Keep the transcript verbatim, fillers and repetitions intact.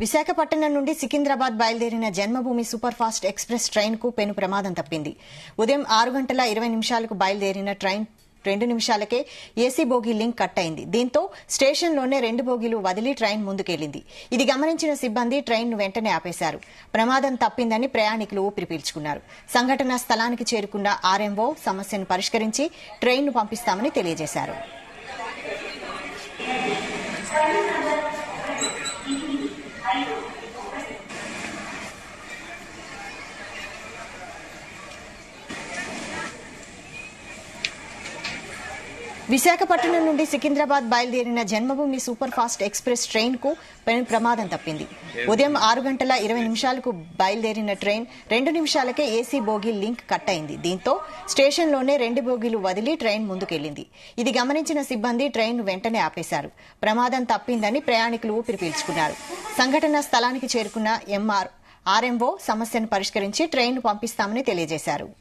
విశాఖపట్నం నుండి సికింద్రాబాద్ బయలుదేరిన Janmabhoomi super fast express train కు పెను ప్రమాదం తప్పింది. ఉదయం ఆరు గంటల ఇరవై నిమిషాలకు బయలుదేరిన ట్రైన్ రెండు నిమిషాలకే ఏసీ బోగీ లింక్ కట్ అయింది. దీంతో స్టేషన్లోనే రెండు బోగీలు వదిలి ట్రైన్ ముందుకెళ్లింది. ఇది గమనించిన సిబ్బంది ట్రైన్ను వెంటనే ఆపేశారు. ప్రమాదం తప్పిందని ప్రయాణికులు ఊపిరి పీల్చుకున్నారు. సంఘటనా స్థలానికి చేరుకున్న ఆర్ఎంఓ సమస్యను పరిష్కరించి ట్రైన్ను పంపిస్తామని తెలియజేశారు. విశాఖపట్నం నుండి సికింద్రాబాద్ బయలుదేరిన Janmabhoomi super fast express train కు పెను ప్రమాదం తప్పింది. ఉదయం ఆరు గంటల ఇరవై నిమిషాలకు బయలుదేరిన ట్రైన్ రెండు నిమిషాలకే ఏసీ బోగీ లింక్ కట్ అయింది. దీంతో స్టేషన్లోనే రెండు బోగీలు వదిలి ట్రైన్ ముందుకెళ్లింది. ఇది గమనించిన సిబ్బంది ట్రైన్ను వెంటనే ఆపేశారు. ప్రమాదం తప్పిందని ప్రయాణికులు ఊపిరి పీల్చుకున్నారు. సంఘటనా స్థలానికి చేరుకున్న ఎంఆర్ ఆర్ఎంఓ సమస్యను పరిష్కరించి ట్రైన్ను పంపిస్తామని తెలియజేశారు.